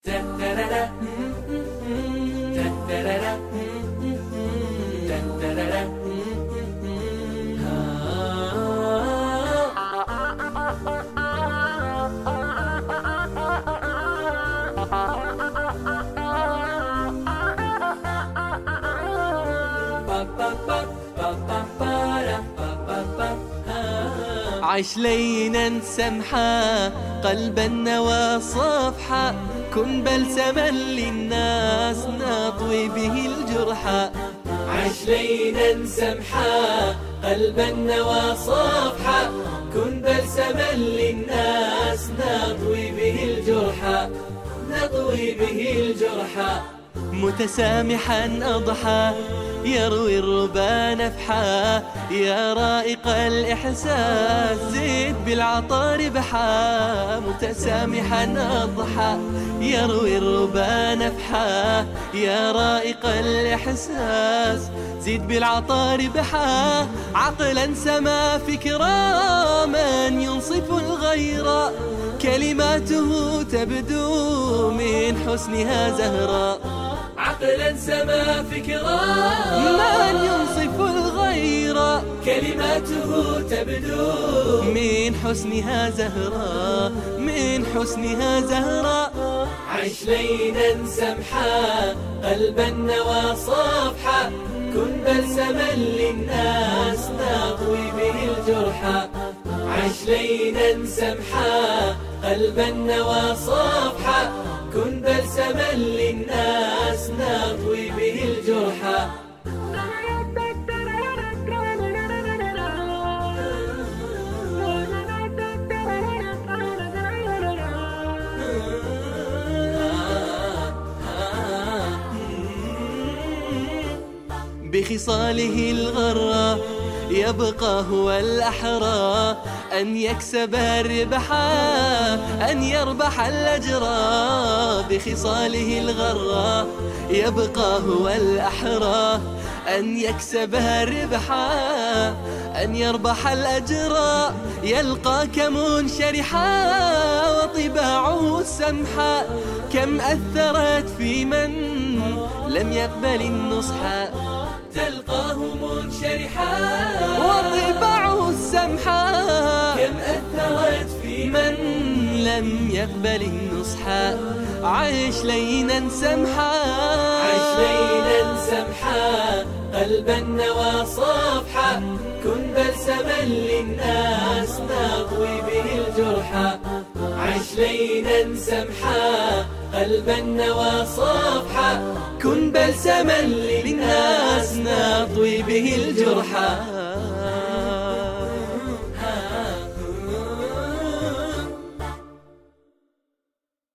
عش لينا سمحا قلبا نوى صفحا، كن بلسما للناس نطوي به الجرحى. عش لينا سمحا قلبا نوى صفحا، كن بلسما للناس نطوي به الجرحى، نطوي به الجرحى. متسامحا أضحى يروي الربا نفحا، يا رائق الإحساس زيد بالعطاء ربحا. متسامحا أضحى يروي الربا نفحا، يا رائق الإحساس زيد بالعطاء ربحا. عقلا سما فكرا من ينصف الغير، كلماته تبدو من حسنها زهرا. عقلا سما فكرا من ينصف الغير، كلماته تبدو من حسنها زهرا، من حسنها زهرا. عش لينا سمحا قلبا نوى صفحا، كن بلسما للناس نطوي به الجرحى. عش لينا سمحا قلبا نوى صفحا، كن بلسما للناس نطوي به الجرحى. بخصاله الغرة يبقى هو الأحرى، أن يكسب الربحا أن يربح الأجرى. بخصاله الغرة يبقى هو الأحرى، أن يكسب الربحا أن يربح الأجرى. يلقاك منشرحا وطباعه السمحا، كم أثرت في من لم يقبل النصحا. تلقاه منشرحا وطباعه السمحا، كم أثرت في من لم يقبل النصحا. عش لينا سمحا، عش لينا سمحا قلبا نوى صفحا، كن بلسما للناس نطوي به الجرحى. عش لينا سمحا قلبا نوى صفحا، كن بلسما للناس نطوي به الجرحى.